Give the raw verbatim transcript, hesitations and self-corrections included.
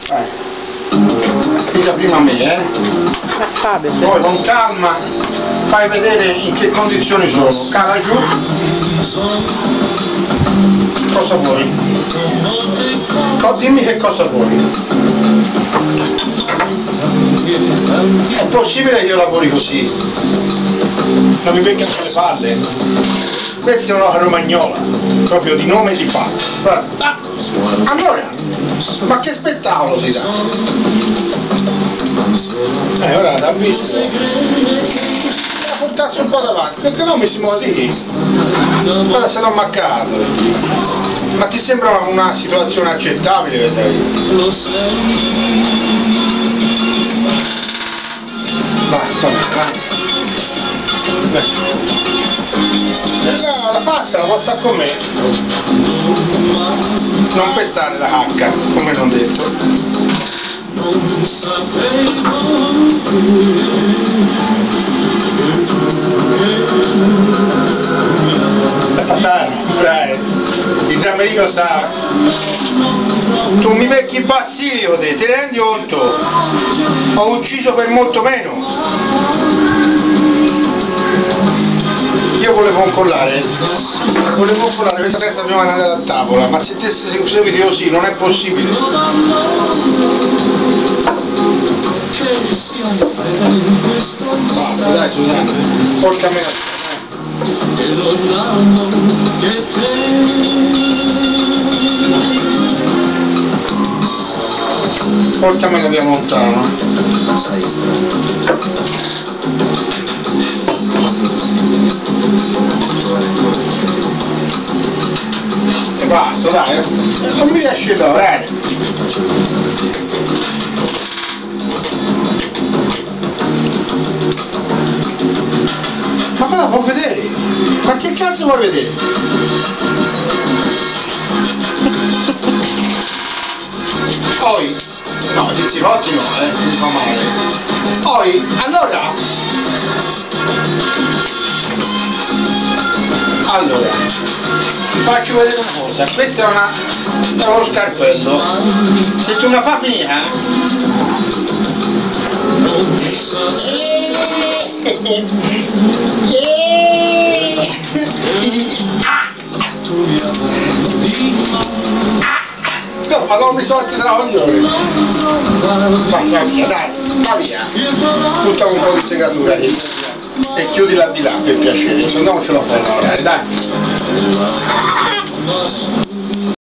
Eh. Piglia prima me, eh. Poi con calma fai vedere in che condizioni sono. Cala giù. Cosa vuoi? Dimmi che cosa vuoi. È possibile che io lavori così? Non mi beccano le palle. Questa è una romagnola, proprio di nome si fa. Ah, allora, ma che spettacolo si dà? Eh, ora l'ha visto. La portassi un po' davanti, perché non mi si muove così? Guarda se l'ho maccato. Ma ti sembra una situazione accettabile questa qui? Lo sai. Vai, vai, vai. La, la passa, la può stare con me. Non pestare la H, come non detto. La patata, dai. Il Giammerino sa. Tu mi becchi bassino, te, ti rendi conto? Ho ucciso per molto meno. Io volevo incollare, volevo incollare questa testa prima di andare a tavola, ma se te sei seguiti così non è possibile. Basta, dai Susanna, portami a portamela via lontano. E basta, dai, non mi lasci lavorare. Ma cosa può vedere? Ma che cazzo vuoi vedere? Poi, no, gli zigotti no, eh, non fa male. Poi, allora, allora, ti faccio vedere una cosa, questo è, una, è uno scarpello, se tu la fai finire, no, ma non mi sorti tra coglioni. Va, va via, dai, va via. Butta un po' di segatura e chiudila di là per piacere, se no non ce la fai lavorare, dai.